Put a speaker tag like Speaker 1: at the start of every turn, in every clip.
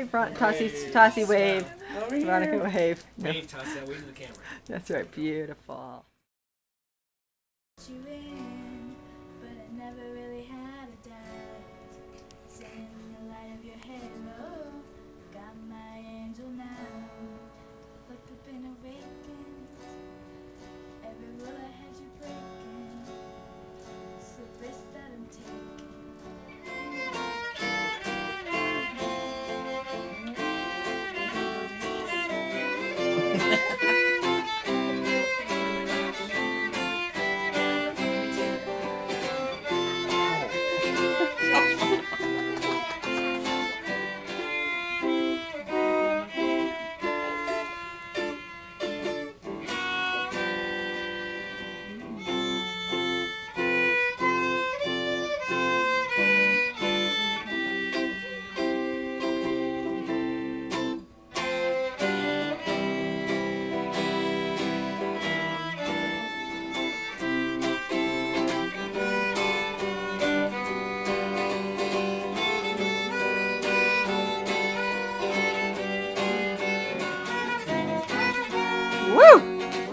Speaker 1: Yay! Tossie wave.
Speaker 2: Over here.
Speaker 1: Veronica wave.
Speaker 2: Me, toss that way to the camera.
Speaker 1: That's right. Beautiful.
Speaker 3: You in, but I never really had a doubt. Standing in the light of your halo, got my angel now. Like I've been awakened, every rule I had you breaking. It's the risk that I'm taking.
Speaker 1: Woo!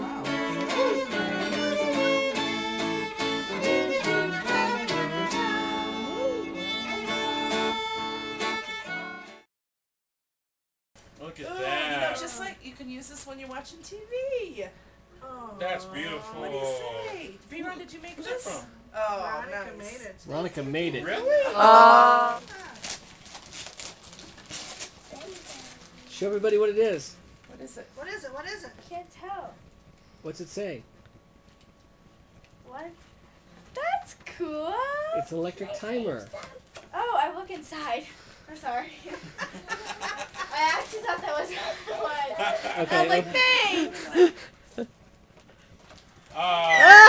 Speaker 2: Look at
Speaker 4: Ooh, you know,
Speaker 2: that.
Speaker 4: just like you can use this when you're watching TV. Oh,
Speaker 2: That's beautiful.
Speaker 4: What do you say? V-Ron, did you make
Speaker 2: Where's
Speaker 4: this?
Speaker 2: that from?
Speaker 4: Oh,
Speaker 5: Veronica
Speaker 4: nice.
Speaker 5: made it.
Speaker 6: Veronica made it.
Speaker 2: Really?
Speaker 6: Show everybody what it is.
Speaker 4: What is it?
Speaker 5: What is it? What is it?
Speaker 3: Can't tell.
Speaker 6: What's it say?
Speaker 3: What? That's cool.
Speaker 6: It's an electric timer.
Speaker 3: Oh, I look inside. I'm sorry. I actually thought that was what. I
Speaker 6: Okay.
Speaker 3: was like, thanks.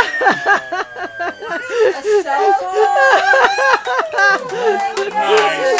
Speaker 4: A cell phone.
Speaker 2: Nice.